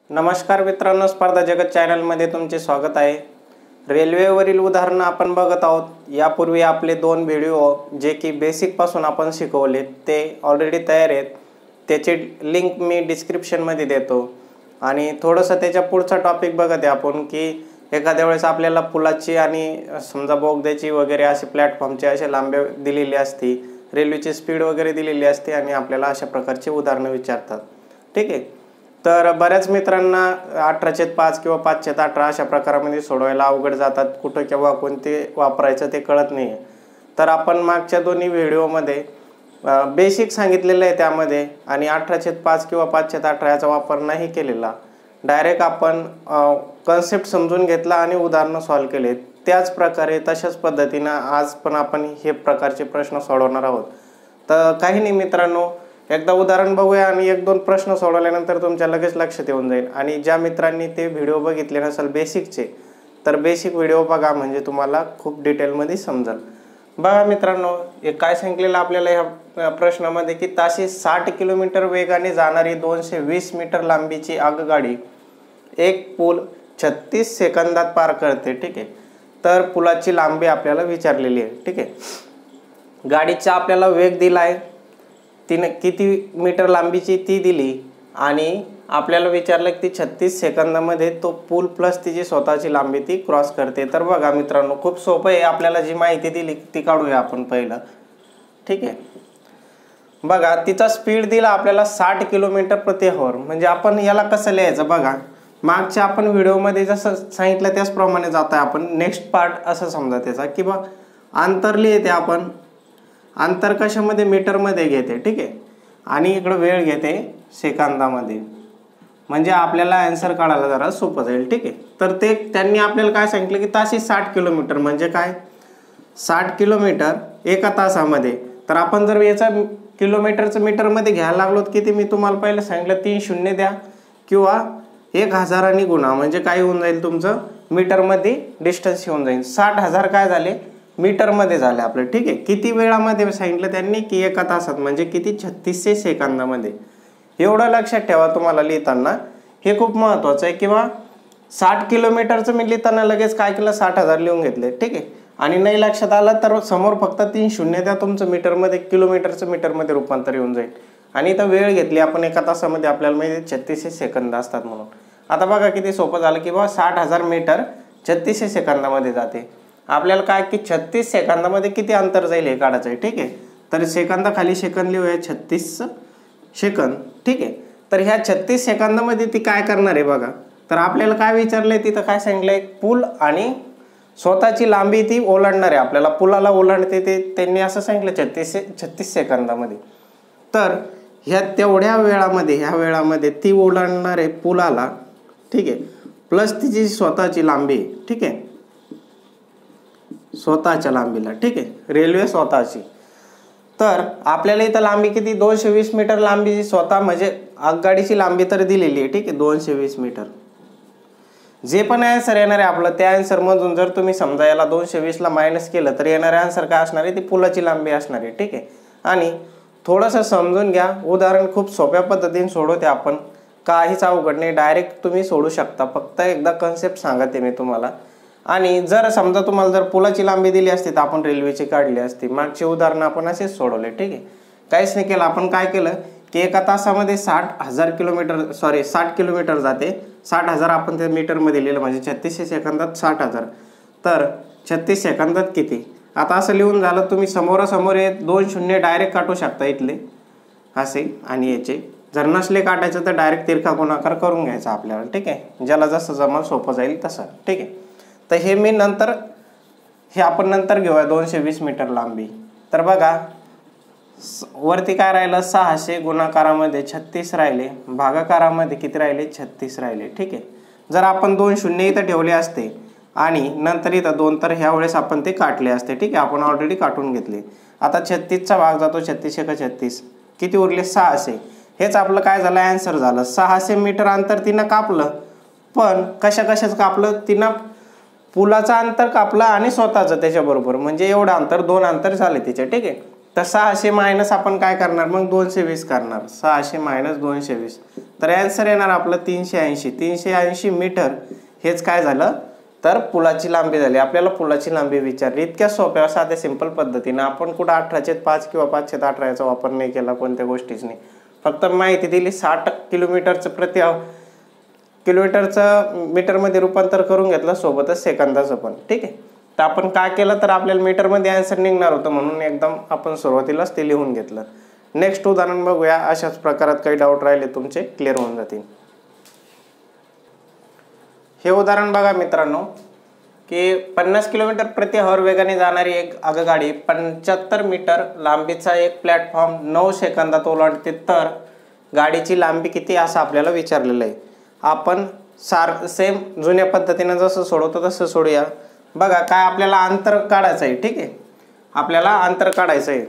नमस्कार मित्रांनो, स्पर्धा जगत चॅनलमध्ये तुमचे स्वागत आहे। रेल्वेवरील उदाहरण आपण बघत आहोत। यापूर्वी आपले 2 व्हिडिओ जे की बेसिक पासून आपण शिकवले ते ऑलरेडी तयार आहेत। त्याची लिंक मी डिस्क्रिप्शन मध्ये देतो। आणि थोडंसं त्याच्या पुढचा टॉपिक बघत आहे आपण की एखाद्या वेळेस आपल्याला पुलाची आणि समजा बोगद्याची वगैरे असे प्लॅटफॉर्मचे असे लांबे दिलेली असते, रेल्वेची स्पीड वगैरे दिलेली असते आणि आपल्याला अशा प्रकारचे उदाहरण विचारतात। ठीक आहे, तर बऱ्याच मित्रांना 18/5 किंवा 5/18 अशा प्रकारामध्ये सोडवायला अवघड जातात। कुठं केव्हा कोणते वापरायचं ते कळत नाही। तर आपण मागच्या दोन्ही व्हिडिओमध्ये बेसिक सांगितलेलं आहे त्यामध्ये, आणि 18/5 किंवा 5/18 याचा वापर नाही केलेला। डायरेक्ट आपण कन्सेप्ट समजून घेतला आणि उदाहरणं सॉल्व केले। त्याच प्रकारे तशाच पद्धतीने आज पण आपण हे प्रकारचे प्रश्न सोडवणार आहोत। तर काही नाही मित्रांनो, एकदा उदाहरण बघूया आणि 1-2 प्रश्न सोडवल्यानंतर तुमच्या लगेच लक्षात येऊन जाईल। आणि ज्या मित्रांनी ते व्हिडिओ बघितले नसेल बेसिकचे, तर बेसिक व्हिडिओ बघा, म्हणजे तुम्हाला खूप डिटेलमध्ये समजेल। बघा मित्रांनो, हे काय सांगितलेलं आपल्याला ह्या प्रश्नामध्ये की ताशी 60 किलोमीटर वेगाने जाणारी 220 मीटर लांबीची आगगाडी एक पूल 36 सेकंदात पार करते। ठीक आहे, तर पुलाची लांबी आपल्याला विचारलेली आहे। ठीक आहे, गाडीचा आपल्याला वेग दिलाय, तिने किती मीटर लांबीची ती दिली, आणि आपल्याला विचारलं की 36 सेकंदामध्ये तो पूल प्लस तिची स्वतःची लांबी ती क्रॉस करते। तर बघा मित्रांनो, खूप सोपं आहे। आपल्याला जी माहिती दिली ती काढूया आपण पहिलं। ठीक आहे, बघा तिचा स्पीड दिला आपल्याला 60 किलोमीटर प्रति आवर। म्हणजे आपण याला कसं लिहायचं बघा, मागच्या आपण व्हिडिओमध्ये जसं सांगितलं त्याचप्रमाणे जात आहे आपण। नेक्स्ट पार्ट असं समजा त्याचा की बा अंतर लिहिते आपण, अंतर कशामध्ये मीटरमध्ये घेते। ठीक आहे, आणि इकडे वेळ घेते सेकंदामध्ये, म्हणजे आपल्याला आन्सर काढायला जरा सोपं जाईल। ठीक आहे, तर ते त्यांनी आपल्याला काय सांगितलं की ताशी 60 किलोमीटर म्हणजे काय, 60 किलोमीटर एका तासामध्ये। तर आपण जर याचा किलोमीटरचं मीटरमध्ये घ्यायला लागलो किती, मी तुम्हाला पहिलं सांगितलं 3 शून्य द्या किंवा 1000 गुणा, म्हणजे काय होऊन जाईल तुमचं मीटरमध्ये डिस्टन्स येऊन जाईल। 60,000 काय झाले मीटरमध्ये झाले आपले। ठीक आहे, किती वेळामध्ये सांगितलं त्यांनी की एका तासात, म्हणजे किती 36 सेकंदामध्ये। एवढं लक्षात ठेवा तुम्हाला लिहिताना, हे खूप महत्त्वाचं आहे। किंवा 60 किलोमीटरचं मी लिहिताना लगेच काय केलं, 60,000 लिहून घेतले। ठीक आहे, आणि नाही लक्षात आलं तर समोर फक्त 3 शून्य द्या, तुमचं मीटरमध्ये किलोमीटरचं मीटरमध्ये रूपांतर येऊन जाईल। आणि इथं वेळ घेतली आपण एका तासामध्ये, आपल्याला माहिती 36 सेकंद असतात म्हणून। आता बघा किती सोपं झालं की बा 60,000 मीटर 36 सेकंदामध्ये जाते। आपल्याला काय की 36 सेकंदामध्ये किती अंतर जाईल हे काढायचं आहे। ठीक आहे, तर सेकंदाखाली सेकंद लिहूया, 36 सेकंद। ठीक आहे, तर ह्या 36 सेकंदामध्ये ती काय करणार आहे बघा। तर आपल्याला काय विचारलंय तिथं, काय सांगितलंय, पूल आणि स्वतःची लांबी ती ओलांडणार आहे। आपल्याला पुलाला ओलांडते ते त्यांनी असं सांगितलं 36 सेकंदामध्ये। तर ह्या तेवढ्या वेळामध्ये, ह्या वेळामध्ये ती ओलांडणार आहे पुलाला। ठीक आहे, प्लस तिची स्वतःची लांबी। ठीक आहे, स्वतःच्या लांबीला। ठीक आहे, रेल्वे स्वतःची। तर आपल्याला इथं लांबी किती, 220 मीटर लांबीची स्वतः, म्हणजे आगगाडीची लांबी तर दिलेली आहे। ठीक आहे, 220 मीटर। जे पण आन्सर येणार आहे आपलं, त्या आन्सर मधून जर तुम्ही समजा याला 220 ला मायनस केलं तर येणारे आन्सर काय असणार आहे, ती पुलाची लांबी असणार आहे। ठीक आहे, आणि थोडंसं समजून घ्या, उदाहरण खूप सोप्या पद्धतीने सोडवते आपण, काहीच अवघड नाही, डायरेक्ट तुम्ही सोडू शकता। फक्त एकदा कन्सेप्ट सांगते मी तुम्हाला। आणि जर समजा तुम्हाला जर पुलाची लांबी दिली असती तर आपण रेल्वेची काढली असती। मागचे उदाहरण आपण असेच सोडवले। ठीक आहे, काहीच नाही केलं आपण, काय केलं की एका तासामध्ये 60 किलोमीटर जाते। 60,000 आपण त्या मीटरमध्ये लिहिलं, म्हणजे 36 सेकंदात 60,000। तर 36 सेकंदात किती, आता असं लिहून झालं, तुम्ही समोरासमोर हे 2 शून्य डायरेक्ट काढू शकता इथले असे, आणि याचे जर नसले काढायचं तर डायरेक्ट तिरका गुणाकार करून घ्यायचा आपल्याला। ठीक आहे, ज्याला जसं जमल सोपं जाईल तसं। ठीक आहे, तर हे मी नंतर, हे आपण नंतर घेऊया 220 मीटर लांबी। तर बघा वरती काय राहिलं, 600, गुणाकारामध्ये 36 राहिले, भागाकारामध्ये किती राहिले, 36 राहिले। ठीक आहे, जर आपण 2 शून्य इथं ठेवले असते आणि नंतर इथं 2, तर ह्या वेळेस आपण ते काटले असते। ठीक आहे, आपण ऑलरेडी काटून घेतले। आता 36चा भाग जातो, 36 × 36 किती उरले, 600। हेच आपलं काय झालं, आन्सर झालं। 600 मीटर अंतर तिनं कापलं, पण कशाच कापलं, तिनं पुलाचं अंतर कापलं आणि स्वतःचं त्याच्याबरोबर, म्हणजे एवढं अंतर, 2 अंतर झाले तिचे। ठीक आहे, तर 600 मायनस आपण काय करणार मग 220 करणार, 600 मायनस 220, तर आन्सर येणार आपलं 380. 380 मीटर हेच काय झालं तर पुलाची लांबी झाली. आपल्याला पुलाची लांबी विचारली. इतक्या सोप्या साध्या सिंपल पद्धतीने आपण कुठं 18/5 किंवा 5/18 याचा वापर नाही केला, कोणत्या गोष्टीच नाही. फक्त माहिती दिली 60 किलोमीटरचं किलोमीटरचं मीटरमध्ये रूपांतर करून घेतलं, सोबतच सेकंदाचं पण. ठीक आहे, तर आपण काय केलं तर आपल्याला मीटरमध्ये आन्सर निघणार होतं म्हणून एकदम आपण सुरुवातीलाच ते लिहून घेतलं. नेक्स्ट उदाहरण बघूया. अशाच प्रकारात काही डाऊट राहिले तुमचे क्लिअर होऊन जातील. हे उदाहरण बघा मित्रांनो की 50 किलोमीटर प्रति आवर वेगाने जाणारी एक आगगाडी 75 मीटर लांबीचा एक प्लॅटफॉर्म 9 सेकंदात ओलांडते, तर गाडीची लांबी किती असं आपल्याला विचारलेलं आहे. आपण सेम जुन्या पद्धतीने जसं सोडवतो तसं सोडूया. बघा काय आपल्याला अंतर काढायचं आहे. ठीक आहे, आपल्याला अंतर काढायचं आहे.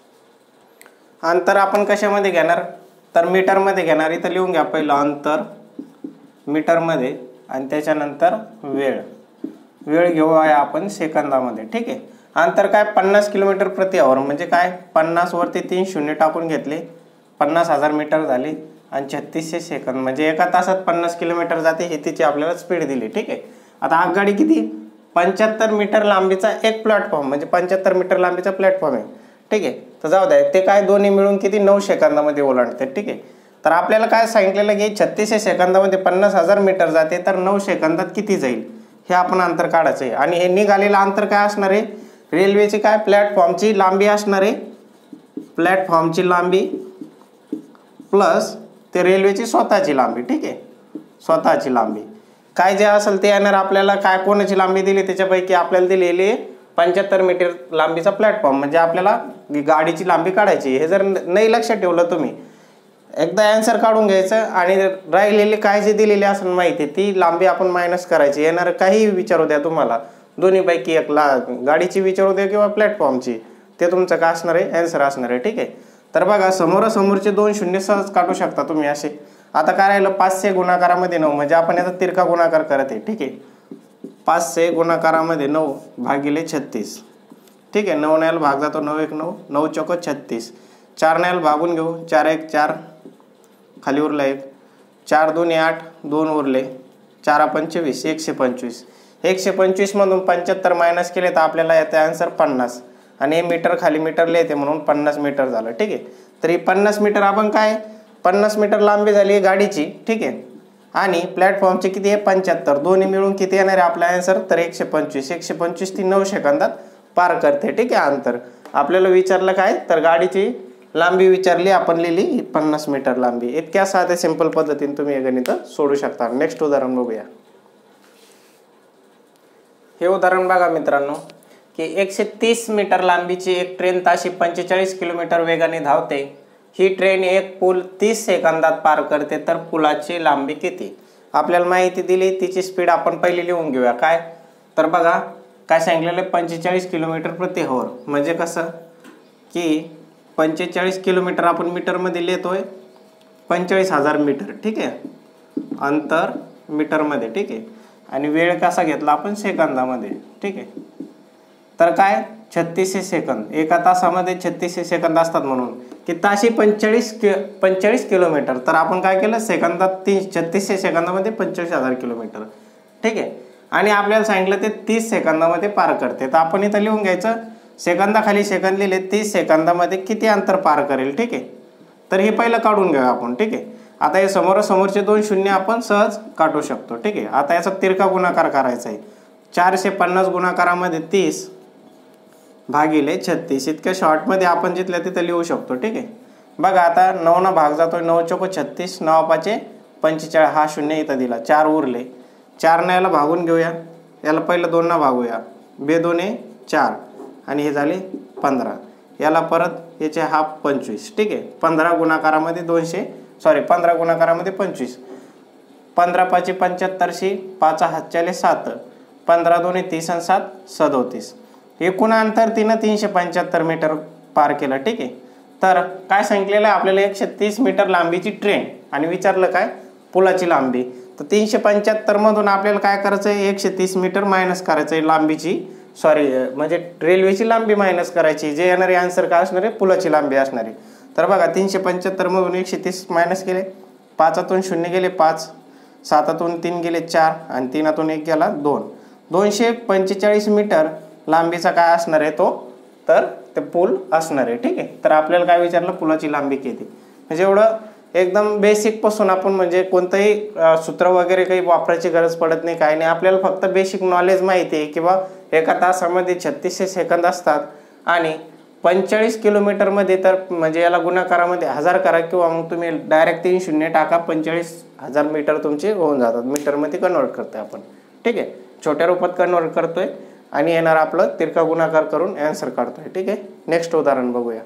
अंतर आपण कशामध्ये घेणार तर मीटरमध्ये घेणार. इथं लिहून घ्या पहिलं अंतर मीटरमध्ये आणि त्याच्यानंतर वेळ घेऊ आहे आपण सेकंदामध्ये. ठीक आहे, अंतर काय 50 किलोमीटर प्रति आवर म्हणजे काय 50 वरती 3 शून्य टाकून घेतले 50,000 मीटर झाली आणि 3600 सेकंद म्हणजे एका तासात 50 किलोमीटर जाते, हे तिची आपल्याला स्पीड दिली. ठीक आहे, आता आगगाडी किती 75 मीटर लांबीचा एक प्लॅटफॉर्म म्हणजे 75 मीटर लांबीचा प्लॅटफॉर्म आहे. ठीक आहे, तर जाऊ द्या ते काय दोन्ही मिळून किती 9 सेकंदामध्ये ओलांडते. ठीक आहे, तर आपल्याला काय सांगितलेलं की 3600 सेकंदामध्ये 50,000 मीटर जाते, तर 9 सेकंदात किती जाईल हे आपण अंतर काढायचं आहे. आणि हे निघालेलं अंतर काय असणार आहे रेल्वेची काय प्लॅटफॉर्मची लांबी असणार आहे, प्लॅटफॉर्मची लांबी प्लस ते रेल्वेची स्वतःची लांबी. ठीक आहे, स्वतःची लांबी काय जे असेल ते येणार आपल्याला. काय कोणाची लांबी दिली त्याच्यापैकी आपल्याला दिलेली 75 मीटर लांबीचा प्लॅटफॉर्म म्हणजे आपल्याला गाडीची लांबी काढायची. हे जर नाही लक्षात ठेवलं तुम्ही एकदा आन्सर काढून घ्यायचं आणि राहिलेली काय जे दिलेली असेल माहिती ती लांबी आपण मायनस करायची. येणार काही विचारू द्या तुम्हाला, दोन्हीपैकी एक गाडीची विचारू द्या किंवा प्लॅटफॉर्मची, ते तुमचं काय असणार आहे आन्सर असणार आहे. ठीक आहे, तर बघा समोरासमोरचे 2 शून्य सहज काढू शकता तुम्ही असे. आता काय राहिलं 500 गुणाकारामध्ये 9 म्हणजे आपण याचा तिरका गुणाकार करत आहे. ठीक आहे, 500 गुणाकारामध्ये 9 भागिले 36. ठीक आहे, 9 ने भाग जातो 9 1 9 9 चौक 36. 4 ने भागून घेऊ 4 1 4 खाली उरला 1 4 2 8 2 उरले 4 25 125. 125 मधून 75 मायनस केले तर आपल्याला येते आन्सर 50 आणि हे मीटर खाली मीटरला येते म्हणून 50 मीटर झालं. ठीक आहे, तर ही 50 मीटर आपण काय 50 मीटर लांबी झाली आहे गाडीची. ठीक आहे, आणि प्लॅटफॉर्मचे किती आहे 75, दोन्ही मिळून किती येणार आहे आपला आन्सर तर 125. 125 ती 9 सेकंदात पार करते. ठीक आहे, अंतर आपल्याला विचारलं काय तर गाडीची लांबी विचारली, आपण लिहिली 50 मीटर लांबी. इतक्या साध्या सिंपल पद्धतीने तुम्ही हे गणित सोडू शकता. नेक्स्ट उदाहरण बघूया. हे उदाहरण बघा मित्रांनो की 130 मीटर लांबीची एक ट्रेन ताशी 45 किलोमीटर वेगाने धावते. ही ट्रेन एक पूल 30 सेकंदात पार करते, तर पुलाची लांबी किती. आपल्याला माहिती दिली, तिची स्पीड आपण पहिली लिहून घेऊया. काय तर बघा काय सांगितलेलं 45 किलोमीटर प्रति आवर म्हणजे कसं की 45 किलोमीटर आपण मीटरमध्ये लिहितोय 45,000 मीटर. ठीक आहे, अंतर मीटरमध्ये. ठीक आहे, आणि वेळ कसा घेतला आपण सेकंदामध्ये. ठीक आहे, तर काय 3600 सेकंद एका तासामध्ये 3600 सेकंद असतात म्हणून की ताशी 45 किलोमीटर, तर आपण काय केलं सेकंदात 3600 सेकंदामध्ये 45,000 किलोमीटर. ठीक आहे, आणि आपल्याला सांगितलं ते 30 सेकंदामध्ये पार करते, तर आपण इथं लिहून घ्यायचं सेकंदाखाली सेकंद लिहिले 30 सेकंदामध्ये किती अंतर पार करेल. ठीक आहे, तर हे पहिलं काढून घेऊया आपण. ठीक आहे, आता हे समोरासमोरचे 2 शून्य आपण सहज काढू शकतो. ठीक आहे, आता याचा तिरका गुणाकार करायचा आहे. 450 गुणाकारामध्ये 30 भागिले 36 इतक्या शॉर्टमध्ये आपण जिथल्या तिथं लिहू शकतो. ठीक आहे, बघा आता 9 ना भाग जातोय 9 चौक 36 9 5 45 हा शून्य इथं दिला 4 उरले 4 ने याला भागून घेऊया. याला पहिलं 2 ना भागूया 2 2 4 आणि हे झाले 15. याला परत याचे हाफ 25. ठीक आहे, 15 गुणाकारामध्ये 15 गुणाकारामध्ये 25. 15 5 75 5 हात 7 15 2 30 आणि 7 37. एकूण अंतर तिनं 375 मीटर पार केलं. ठीक आहे, तर काय सांगितलेलं आहे आपल्याला 130 मीटर लांबीची ट्रेन आणि विचारलं काय पुलाची लांबी. तर 375 मधून आपल्याला काय करायचं आहे 130 मीटर मायनस करायचं आहे लांबीची सॉरी म्हणजे रेल्वेची लांबी मायनस करायची, जे येणारे आन्सर काय असणार आहे, पुलाची लांबी असणार आहे. तर बघा 375 मधून 130 मायनस केले, 5तून 0 गेले 5, 7तून 3 गेले 4 आणि 3तून 1 गेला 2. 245 मीटर लांबीचा काय असणार आहे तो, तर ते पूल असणार आहे. ठीक आहे. तर आपल्याला काय विचारलं, पुलाची लांबी किती. म्हणजे एवढं एकदम बेसिक पासून आपण म्हणजे कोणतंही सूत्र वगैरे काही वापरायची गरज पडत नाही, काही नाही. आपल्याला फक्त बेसिक नॉलेज माहिती आहे किंवा एका तासामध्ये 3600 सेकंद असतात आणि 45 किलोमीटरमध्ये तर म्हणजे याला गुणाकारामध्ये 1000 करा किंवा मग तुम्ही डायरेक्ट 3 शून्य टाका, 45,000 मीटर तुमचे होऊन जातात. मीटरमध्ये कन्वर्ट करतोय आपण. ठीक आहे. छोट्या रूपात कन्वर्ट करतोय आणि येणार आपलं तिरका गुणाकार करून आन्सर काढतोय. ठीक आहे. नेक्स्ट उदाहरण बघूया.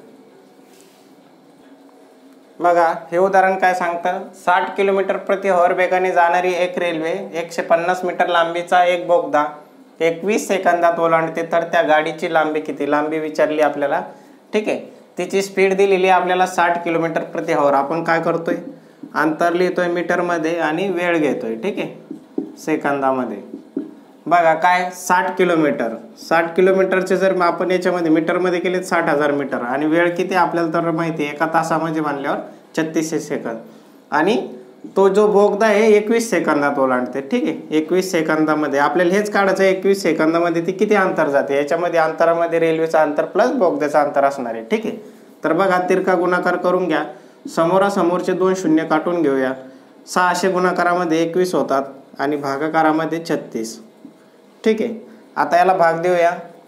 बघा हे उदाहरण काय सांगतं, 60 किलोमीटर प्रति हॉवर वेगाने जाणारी एक रेल्वे 150 मीटर लांबीचा एक बोगदा 21 सेकंदात ओलांडते, तर त्या गाडीची लांबी किती. लांबी विचारली आपल्याला. ठीक आहे. तिची स्पीड दिलेली आपल्याला 60 किलोमीटर प्रति हॉवर. आपण काय करतोय, अंतर लिहितोय मीटरमध्ये आणि वेळ घेतोय. ठीक आहे, सेकंदामध्ये. बघा काय 60 किलोमीटर, 60 किलोमीटरचे जर आपण याच्यामध्ये मीटरमध्ये केले 60,000 मीटर आणि वेळ किती आपल्याला तर माहिती आहे, एका तासामध्ये म्हणल्यावर 3600 सेकंद. आणि तो जो बोगदा आहे 21 सेकंदात ओलांडते. ठीक आहे. 21 सेकंदामध्ये आपल्याला हेच काढायचं आहे, 21 सेकंदामध्ये ती किती अंतर जाते. याच्यामध्ये अंतरामध्ये रेल्वेचं अंतर प्लस बोगद्याचं अंतर असणार आहे. ठीक आहे. तर बघा तिरका गुणाकार करून घ्या, समोरासमोरचे 2 शून्य काटून घेऊया. 600 गुणाकारामध्ये 21 होतात आणि भागाकारामध्ये 36. ठीक आहे. आता याला भाग देऊया.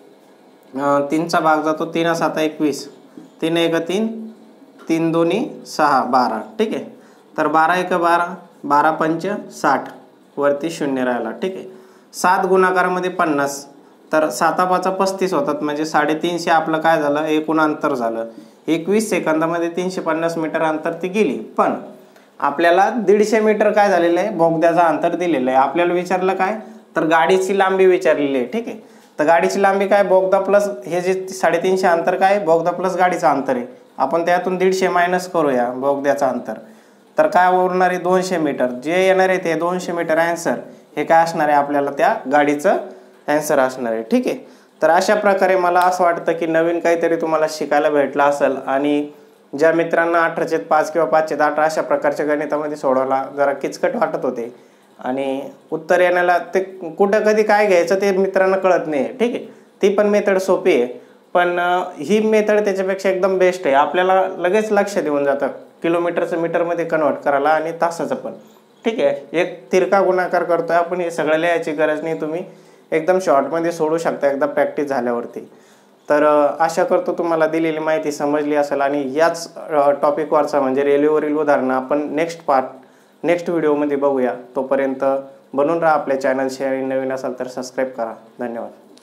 3चा भाग जातो, 3 7 21, 3 1 3, 3 2 6 12. ठीक आहे. तर 12 1 12, 12 5 60, वरती 0 राहिला. ठीक आहे. 7 गुणाकारामध्ये 50, तर 7 5 35 होतात, म्हणजे 350 आपलं काय झालं, एकूण अंतर झालं. 21 सेकंदामध्ये 350 मीटर अंतर ती गेली. पण आपल्याला 150 मीटर काय झालेलं आहे, बोगद्याचं अंतर दिलेलं आहे. आपल्याला विचारलं काय, तर गाडीची लांबी विचारलेली आहे. ठीक आहे. तर गाडीची लांबी काय, बोगदा प्लस हे जे 350 अंतर काय, बोगदा प्लस गाडीचं अंतर आहे. आपण त्यातून 150 मायनस करूया बोगद्याचं अंतर. तर काय उरणार आहे, 200 मीटर. जे येणार आहे ते 200 मीटर आन्सर हे काय असणार आहे, आपल्याला त्या गाडीचं आन्सर असणार आहे. ठीक आहे. तर अशा प्रकारे मला असं वाटतं की नवीन काहीतरी तुम्हाला शिकायला भेटलं असेल. आणि ज्या मित्रांना 18/5 किंवा 5/8 अशा प्रकारच्या गणितामध्ये सोडवायला जरा किचकट वाटत होते आणि उत्तर येण्याला ते कुठं कधी काय घ्यायचं ते मित्रांना कळत नाही. ठीक आहे. ती पण मेथड सोपी आहे, पण ही मेथड त्याच्यापेक्षा एकदम बेस्ट आहे. आपल्याला लगेच लक्ष देऊन जातं किलोमीटरचं मीटरमध्ये कन्वर्ट करायला आणि तासाचं पण. ठीक आहे. एक तिरका गुणाकार करतोय आपण, हे सगळं लिहायची गरज नाही, तुम्ही एकदम शॉर्टमध्ये सोडू शकता एकदा प्रॅक्टिस झाल्यावरती. तर आशा करतो तुम्हाला दिलेली माहिती समजली असेल आणि याच टॉपिकवरचा म्हणजे रेल्वेवरील उदाहरणं आपण नेक्स्ट व्हिडिओमध्ये बघूया. तोपर्यंत बनून राहा आपल्या चॅनलशी आणि नवीन असाल तर सबस्क्राईब करा. धन्यवाद.